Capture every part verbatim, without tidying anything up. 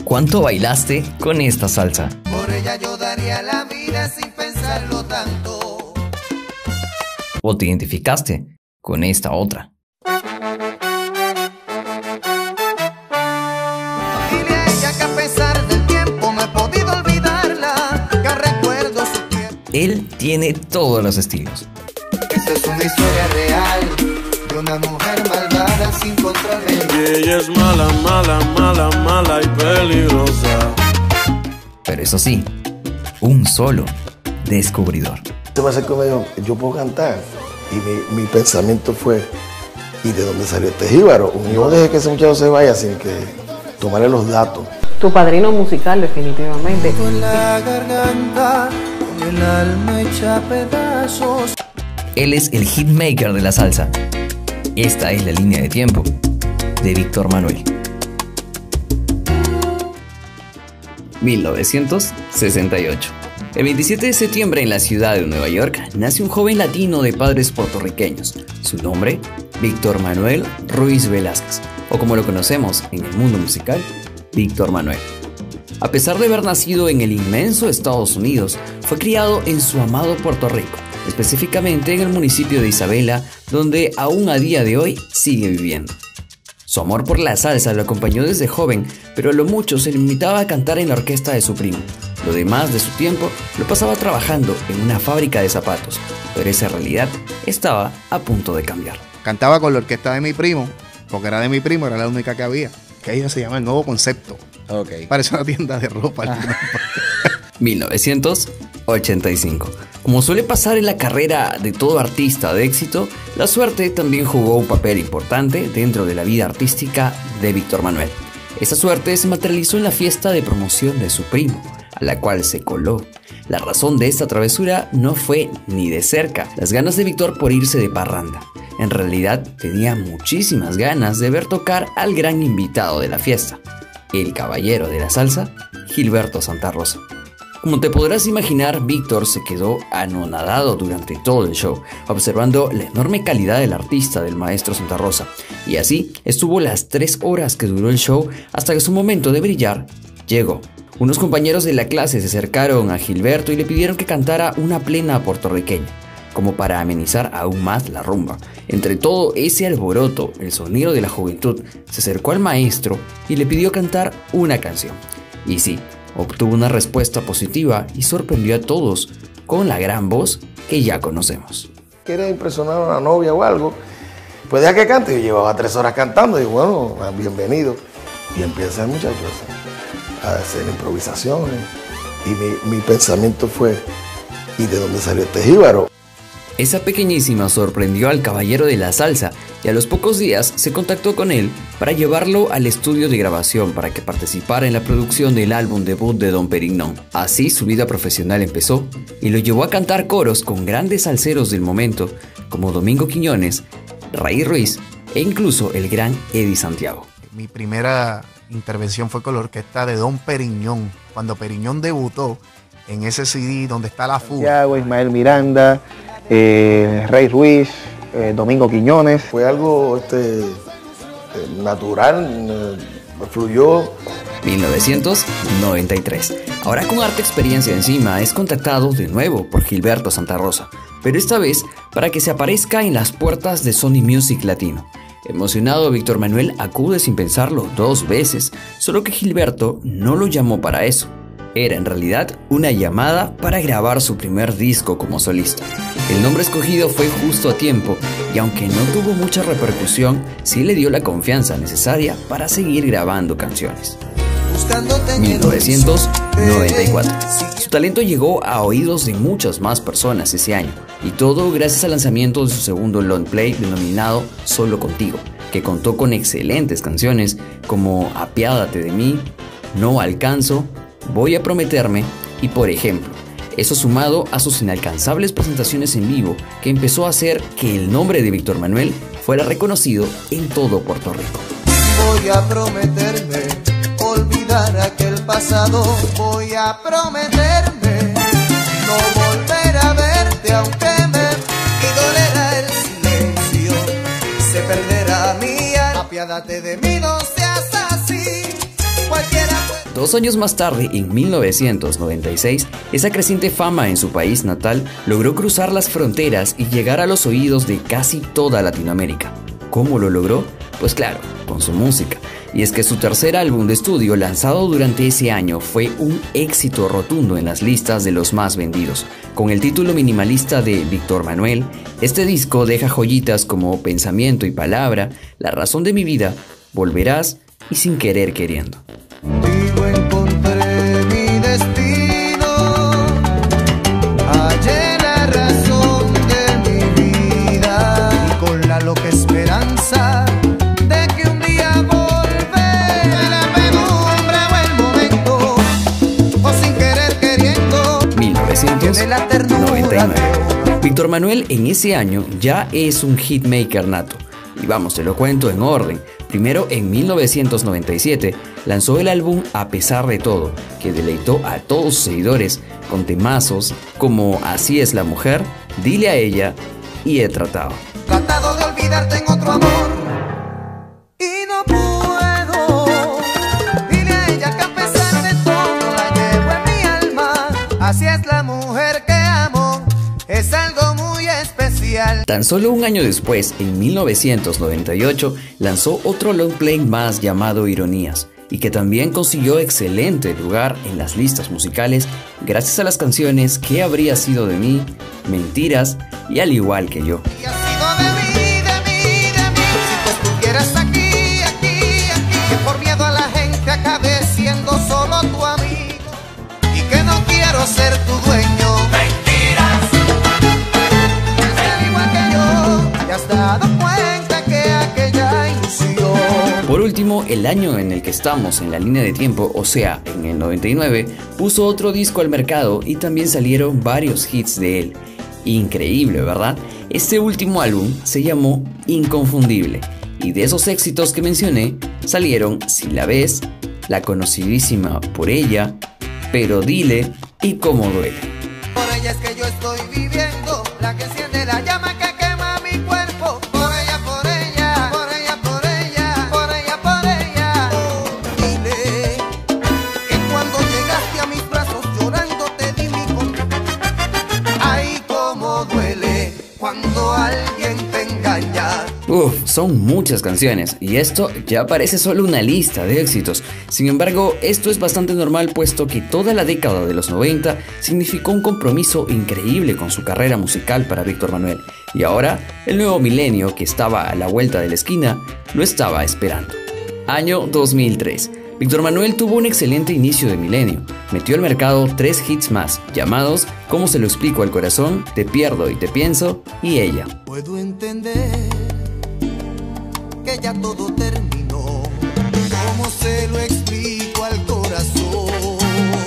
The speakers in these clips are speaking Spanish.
¿Cuánto bailaste con esta salsa? Por ella yo daría la vida sin pensarlo tanto. ¿O te identificaste con esta otra? Dile a ella que a pesar del tiempo no he podido olvidarla, que recuerdo su tiempo. Él tiene todos los estilos. Esta es una historia real de una mujer malvada sin control. Y ella es mala, mala, mala, mala y peligrosa. Pero eso sí, un solo descubridor. Se me acercó y me dijo, yo puedo cantar. Y mi, mi pensamiento fue, ¿y de dónde salió este jíbaro? No dejé que ese muchacho se vaya sin que tomarle los datos. Tu padrino musical, definitivamente. Con la garganta, con el alma hecha pedazos. Él es el hitmaker de la salsa. Esta es la línea de tiempo de Víctor Manuel. mil novecientos sesenta y ocho. El veintisiete de septiembre en la ciudad de Nueva York nace un joven latino de padres puertorriqueños. Su nombre, Víctor Manuel Ruiz Velázquez, o como lo conocemos en el mundo musical, Víctor Manuel. A pesar de haber nacido en el inmenso Estados Unidos, fue criado en su amado Puerto Rico, específicamente en el municipio de Isabela, donde aún a día de hoy sigue viviendo. Su amor por la salsa lo acompañó desde joven, pero a lo mucho se limitaba a cantar en la orquesta de su primo. Lo demás de su tiempo lo pasaba trabajando en una fábrica de zapatos, pero esa realidad estaba a punto de cambiar. Cantaba con la orquesta de mi primo, porque era de mi primo, era la única que había. Que ahí se llama El Nuevo Concepto. Okay. Parece una tienda de ropa. Ah. mil novecientos ochenta y cinco. Como suele pasar en la carrera de todo artista de éxito, la suerte también jugó un papel importante dentro de la vida artística de Víctor Manuel. Esa suerte se materializó en la fiesta de promoción de su primo, a la cual se coló. La razón de esta travesura no fue ni de cerca las ganas de Víctor por irse de parranda. En realidad tenía muchísimas ganas de ver tocar al gran invitado de la fiesta, el caballero de la salsa, Gilberto Santa Rosa. Como te podrás imaginar, Víctor se quedó anonadado durante todo el show, observando la enorme calidad del artista del maestro Santa Rosa, y así estuvo las tres horas que duró el show hasta que su momento de brillar llegó. Unos compañeros de la clase se acercaron a Gilberto y le pidieron que cantara una plena puertorriqueña, como para amenizar aún más la rumba. Entre todo ese alboroto, el sonido de la juventud se acercó al maestro y le pidió cantar una canción. Y sí, obtuvo una respuesta positiva y sorprendió a todos con la gran voz que ya conocemos. Quería impresionar a una novia o algo, pues deja que cante. Yo llevaba tres horas cantando y bueno, bienvenido. Y empieza el muchacho a hacer improvisaciones. Y mi, mi pensamiento fue, ¿y de dónde salió este jíbaro? Esa pequeñísima sorprendió al caballero de la salsa y a los pocos días se contactó con él para llevarlo al estudio de grabación para que participara en la producción del álbum debut de Don Perignon. Así su vida profesional empezó y lo llevó a cantar coros con grandes salseros del momento como Domingo Quiñones, Ray Ruiz e incluso el gran Eddie Santiago. Mi primera intervención fue con la orquesta de Don Perignon, cuando Perignon debutó en ese C D donde está la fuga. Santiago, Ismael Miranda, eh, Ray Ruiz, eh, Domingo Quiñones. Fue algo este, eh, natural, eh, fluyó. mil novecientos noventa y tres. Ahora con harta experiencia encima es contactado de nuevo por Gilberto Santa Rosa, pero esta vez para que se aparezca en las puertas de Sony Music Latino. Emocionado, Víctor Manuel acude sin pensarlo dos veces, solo que Gilberto no lo llamó para eso. Era en realidad una llamada para grabar su primer disco como solista. El nombre escogido fue justo a tiempo y aunque no tuvo mucha repercusión, sí le dio la confianza necesaria para seguir grabando canciones. mil novecientos noventa y cuatro. Su talento llegó a oídos de muchas más personas ese año, y todo gracias al lanzamiento de su segundo long play denominado Solo Contigo, que contó con excelentes canciones como Apiádate de mí, No Alcanzo, Voy a Prometerme y Por Ejemplo. Eso sumado a sus inalcanzables presentaciones en vivo, que empezó a hacer que el nombre de Víctor Manuel fuera reconocido en todo Puerto Rico. Voy a prometerme olvidar aquel pasado, voy a prometerme no volver a verte aunque me y dolerá el silencio, se perderá mi alma. Apiádate de mí, no seas así, cualquiera puede... Dos años más tarde, en mil novecientos noventa y seis, esa creciente fama en su país natal logró cruzar las fronteras y llegar a los oídos de casi toda Latinoamérica. ¿Cómo lo logró? Pues claro, con su música. Y es que su tercer álbum de estudio, lanzado durante ese año, fue un éxito rotundo en las listas de los más vendidos. Con el título minimalista de Víctor Manuel, este disco deja joyitas como Pensamiento y Palabra, La razón de mi vida, Volverás y Sin querer queriendo. Contigo encontré mi destino, hallé la razón de mi vida y con la loca esperanza de que un día volveré. La penumbra o el momento, o sin querer queriendo, mil novecientos noventa y nueve. Víctor Manuel en ese año ya es un hitmaker nato. Y vamos, te lo cuento en orden. Primero, en mil novecientos noventa y siete, lanzó el álbum A pesar de todo, que deleitó a todos sus seguidores con temazos como Así es la mujer, Dile a ella y He tratado. Tratado de olvidarte en otro amor y no puedo. Dile a ella que a pesar de todo la llevo en mi alma. Así es la mujer que amo, es algo muy especial. Tan solo un año después, en mil novecientos noventa y ocho, lanzó otro long play más llamado Ironías, y que también consiguió excelente lugar en las listas musicales gracias a las canciones ¿Qué habría sido de mí?, Mentiras y Al igual que yo. Y ha sido de mí, de mí, de mí. Si tú estuvieras aquí, aquí, aquí, que por miedo a la gente acabé siendo solo tu amigo y que no quiero ser tu dueño. Por último, el año en el que estamos en la línea de tiempo, o sea, en el noventa y nueve, puso otro disco al mercado y también salieron varios hits de él. Increíble, ¿verdad? Este último álbum se llamó Inconfundible, y de esos éxitos que mencioné salieron Si la ves, la conocidísima Por ella, Pero dile y Cómo duele. Por ella es que yo estoy viviendo, la que enciende la llama que quema mi cuerpo. Por ella, por ella, por ella, por ella, por ella, por ella. Oh, dile que cuando llegaste a mis brazos llorando te di mi contra. Ay, cómo duele cuando alguien te engaña. Uf, son muchas canciones y esto ya parece solo una lista de éxitos. Sin embargo, esto es bastante normal puesto que toda la década de los noventa significó un compromiso increíble con su carrera musical para Víctor Manuel. Y ahora, el nuevo milenio que estaba a la vuelta de la esquina lo estaba esperando. Año dos mil tres. Víctor Manuel tuvo un excelente inicio de milenio. Metió al mercado tres hits más, llamados Cómo se lo explico al corazón, Te pierdo y te pienso y Ella. Puedo entender que ya todo terminó. ¿Cómo se lo explico al corazón?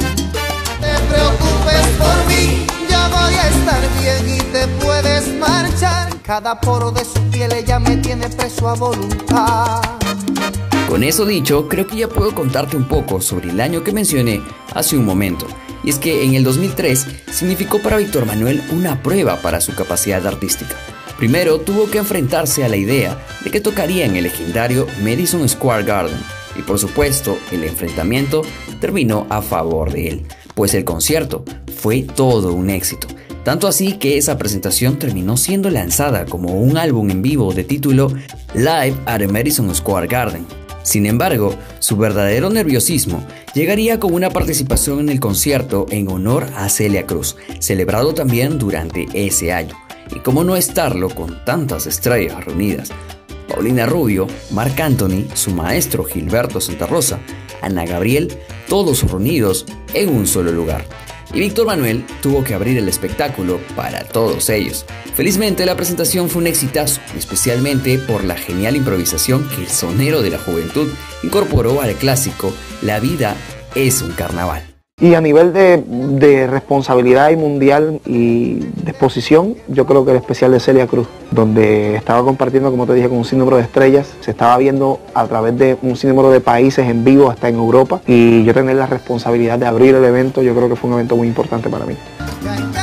Te preocupes por mí, ya voy a estar bien y te puedes marchar. Cada poro de su piel ella me tiene preso a voluntad. Con eso dicho, creo que ya puedo contarte un poco sobre el año que mencioné hace un momento. Y es que en el dos mil tres significó para Víctor Manuel una prueba para su capacidad artística. Primero tuvo que enfrentarse a la idea de que tocaría en el legendario Madison Square Garden. Y por supuesto, el enfrentamiento terminó a favor de él, pues el concierto fue todo un éxito. Tanto así que esa presentación terminó siendo lanzada como un álbum en vivo de título Live at the Madison Square Garden. Sin embargo, su verdadero nerviosismo llegaría con una participación en el concierto en honor a Celia Cruz, celebrado también durante ese año. Y cómo no estarlo con tantas estrellas reunidas: Paulina Rubio, Marc Anthony, su maestro Gilberto Santa Rosa, Ana Gabriel, todos reunidos en un solo lugar. Y Víctor Manuel tuvo que abrir el espectáculo para todos ellos. Felizmente la presentación fue un exitazo, especialmente por la genial improvisación que el sonero de la juventud incorporó al clásico La vida es un carnaval. Y a nivel de, de responsabilidad y mundial y de exposición, yo creo que el especial de Celia Cruz, donde estaba compartiendo, como te dije, con un sinnúmero de estrellas, se estaba viendo a través de un sinnúmero de países en vivo, hasta en Europa, y yo tener la responsabilidad de abrir el evento, yo creo que fue un evento muy importante para mí.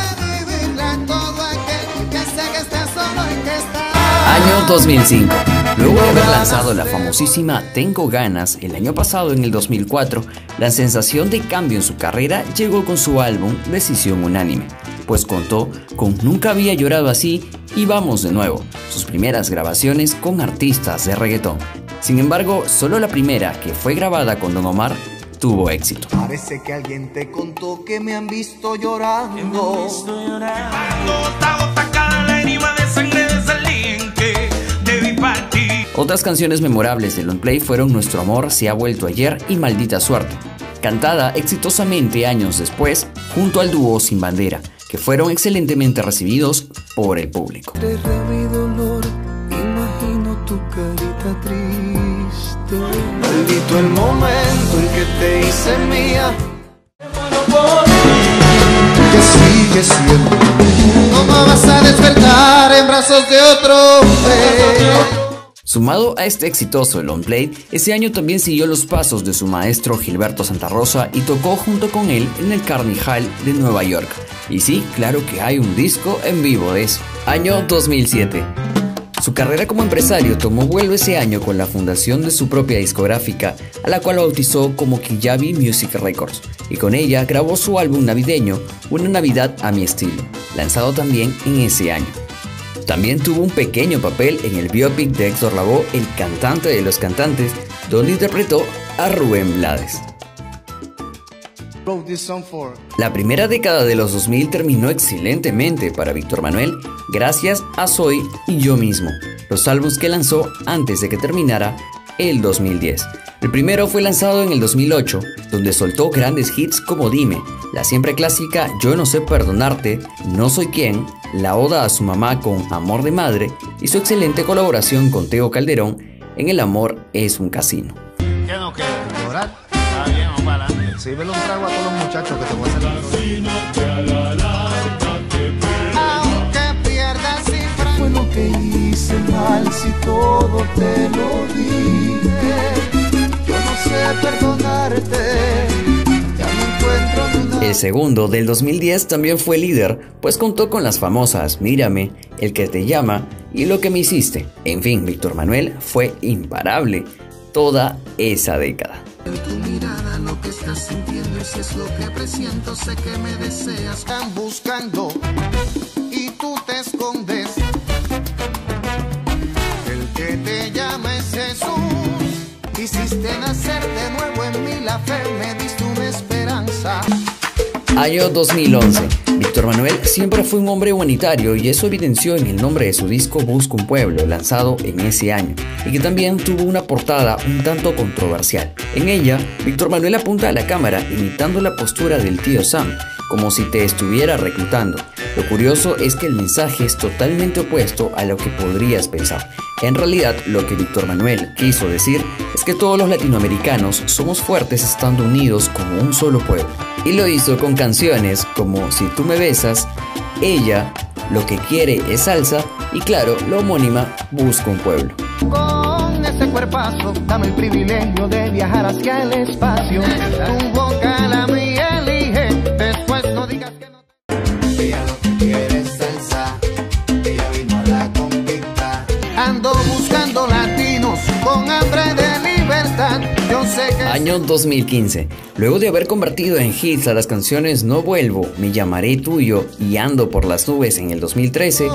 Año dos mil cinco. Luego de haber lanzado la famosísima Tengo Ganas el año pasado en el dos mil cuatro, la sensación de cambio en su carrera llegó con su álbum Decisión Unánime, pues contó con Nunca Había Llorado Así y Vamos de Nuevo, sus primeras grabaciones con artistas de reggaetón. Sin embargo, solo la primera, que fue grabada con Don Omar, tuvo éxito. Parece que alguien te contó que me han visto llorando. Otras canciones memorables de Long Play fueron Nuestro Amor se ha vuelto ayer y Maldita Suerte, cantada exitosamente años después junto al dúo Sin Bandera, que fueron excelentemente recibidos por el público. Desde mi dolor, imagino tu carita triste. Maldito el momento en que te hice mía. Que sigue siendo. No me vas a despertar en brazos de otro hombre. Sumado a este exitoso long play, ese año también siguió los pasos de su maestro Gilberto Santa Rosa y tocó junto con él en el Carnegie Hall de Nueva York. Y sí, claro que hay un disco en vivo de eso. Año dos mil siete. Su carrera como empresario tomó vuelo ese año con la fundación de su propia discográfica, a la cual bautizó como Kijavi Music Records, y con ella grabó su álbum navideño, Una Navidad a mi estilo, lanzado también en ese año. También tuvo un pequeño papel en el biopic de Héctor Lavoe, El cantante de los cantantes, donde interpretó a Rubén Blades. La primera década de los dos mil terminó excelentemente para Víctor Manuel, gracias a Soy y Yo Mismo, los álbumes que lanzó antes de que terminara el dos mil diez. El primero fue lanzado en el dos mil ocho, donde soltó grandes hits como Dime, la siempre clásica Yo no sé perdonarte, No soy quien, la oda a su mamá con Amor de Madre y su excelente colaboración con Tego Calderón en El amor es un casino. ¿Qué no queda? ¿Llorar? Está bien, vamos para adelante. Sírvele un trago a todos los muchachos que te voy a hacer. Aunque pierdas cifra, fue lo que hice mal si todo te lo dije. Yo no sé perdonarte. Ya me encuentro en una... El segundo, del dos mil diez, también fue líder, pues contó con las famosas Mírame, El que te llama y Lo que me hiciste. En fin, Víctor Manuel fue imparable toda esa década. En tu mirada lo que estás sintiendo, y si es lo que presiento, sé que me deseas. Están buscando y tú te escondes. El que te llama es Jesús. Hiciste nacer de nuevo en mí la fe, me diste una esperanza. Año dos mil once. Víctor Manuel siempre fue un hombre humanitario y eso evidenció en el nombre de su disco Busco un Pueblo, lanzado en ese año, y que también tuvo una portada un tanto controversial. En ella, Víctor Manuel apunta a la cámara imitando la postura del tío Sam, como si te estuviera reclutando. Lo curioso es que el mensaje es totalmente opuesto a lo que podrías pensar. En realidad, lo que Víctor Manuel quiso decir es que todos los latinoamericanos somos fuertes estando unidos como un solo pueblo. Y lo hizo con canciones como Si tú me besas, Ella, Lo que quiere es salsa y claro, la homónima Busco un Pueblo. Con ese cuerpazo, dame el privilegio de viajar hacia el espacio. Tu boca la mía elige, después no digas que no te... Ella lo que quiere es salsa, ella vino a la conquista. Ando buscando latinos con hambre de libertad. Yo sé que... Año dos mil quince. Luego de haber convertido en hits a las canciones No Vuelvo, Me Llamaré Tuyo y Ando por las Nubes en el dos mil trece,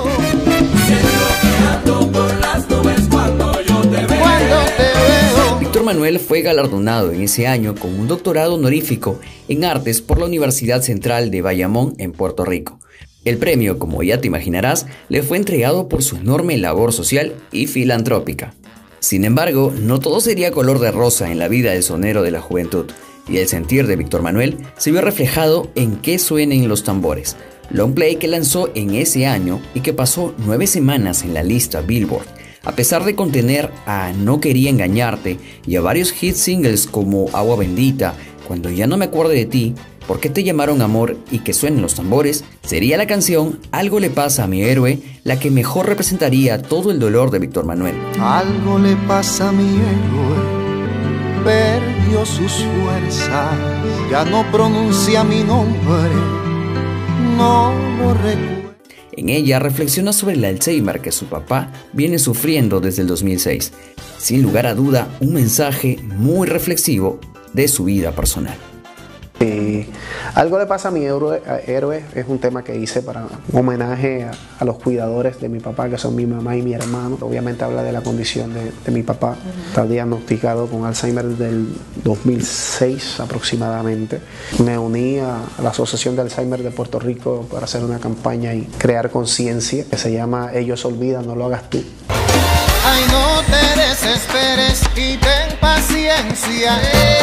Víctor Manuel fue galardonado en ese año con un doctorado honorífico en artes por la Universidad Central de Bayamón en Puerto Rico. El premio, como ya te imaginarás, le fue entregado por su enorme labor social y filantrópica. Sin embargo, no todo sería color de rosa en la vida del sonero de la juventud, y el sentir de Víctor Manuel se vio reflejado en Que suenen los tambores, long play que lanzó en ese año y que pasó nueve semanas en la lista Billboard, a pesar de contener a No quería engañarte y a varios hit singles como Agua bendita, Cuando ya no me acuerde de ti, ¿Por qué te llamaron amor? Y Que suenen los tambores. Sería la canción Algo le pasa a mi héroe la que mejor representaría todo el dolor de Víctor Manuel. Algo le pasa a mi héroe, perdió sus fuerzas, ya no pronuncia mi nombre, no lo recuerdo. En ella reflexiona sobre el Alzheimer que su papá viene sufriendo desde el dos mil seis. Sin lugar a duda, un mensaje muy reflexivo de su vida personal. Y algo le pasa a mi héroe, a héroe, es un tema que hice para un homenaje a, a los cuidadores de mi papá, que son mi mamá y mi hermano. Obviamente habla de la condición de, de mi papá. Está diagnosticado con Alzheimer desde el dos mil seis aproximadamente. Me uní a, a la Asociación de Alzheimer de Puerto Rico para hacer una campaña y crear conciencia que se llama Ellos Olvidan, no lo hagas tú. Ay, no te desesperes y ten paciencia.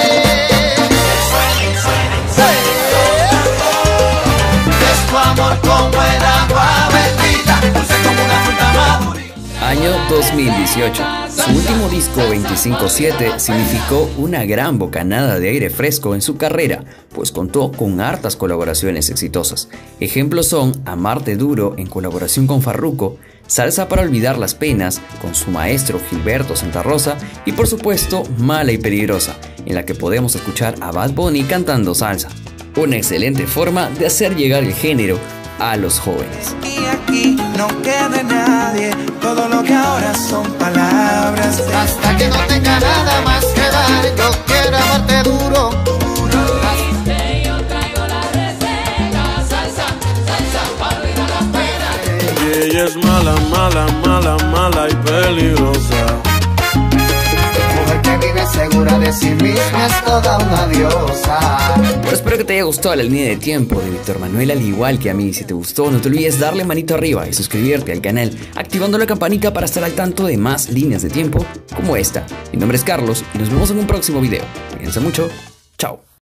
Es tu amor como el agua bendita, dulce como una fruta madura. Año dos mil dieciocho. Su último disco veinticinco siete significó una gran bocanada de aire fresco en su carrera, pues contó con hartas colaboraciones exitosas. Ejemplos son Amarte Duro en colaboración con Farruko, Salsa para olvidar las penas con su maestro Gilberto Santa Rosa y por supuesto Mala y Peligrosa, en la que podemos escuchar a Bad Bunny cantando salsa. Una excelente forma de hacer llegar el género a los jóvenes. Y aquí no queda nadie, todo lo que ahora son palabras. Hasta que no tenga nada más que dar, yo quiero amarte duro. Y ella es mala, mala, mala, mala y peligrosa. Mujer que vive segura de sí misma es toda una diosa. Pero espero que te haya gustado la línea de tiempo de Víctor Manuel, al igual que a mí. Si te gustó, no te olvides darle manito arriba y suscribirte al canal, activando la campanita para estar al tanto de más líneas de tiempo como esta. Mi nombre es Carlos y nos vemos en un próximo video. Cuídense mucho. Chao.